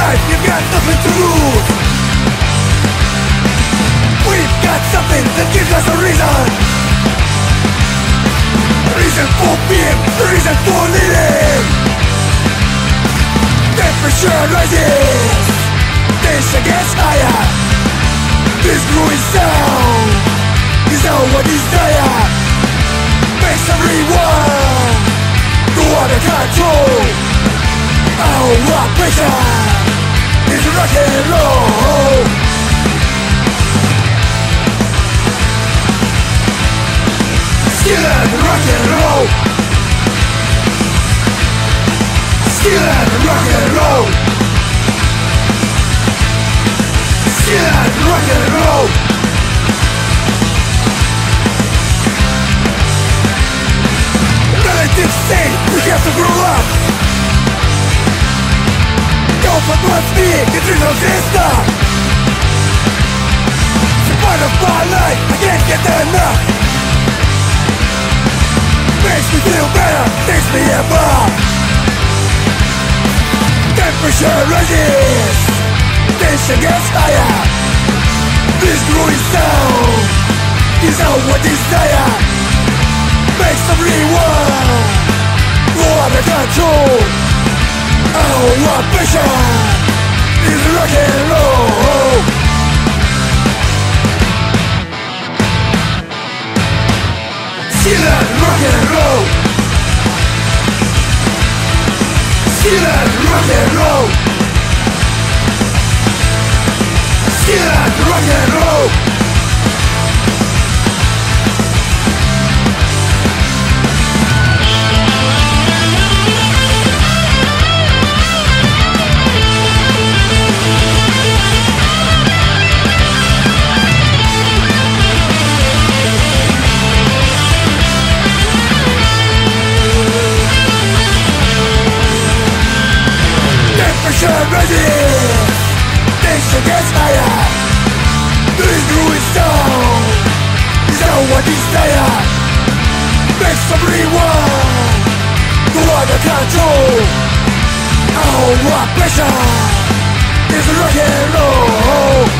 life, you've got nothing to lose. We've got something that gives us a reason. A reason for being, a reason for living. Temperature rises, tension gets higher. This growing sound is our desire. Makes everyone go under control. Our pressure is rock and roll. Still and rock and roll. Still and rock and roll. Still and rock and roll. Relatives say we have to grow up. But what's me, it's no sister. It's a part of my life, I can't get enough. Makes me feel better, takes me above. Temperature rises, tension gets higher. This growing sound is our desire. Makes everyone go under control. Our pressure is rock and roll. See that rock and roll. See that rock and roll. See that rock and roll. Tension gets higher. This growing sound is our desire. Makes everyone go under control. Our pressure is rock and roll.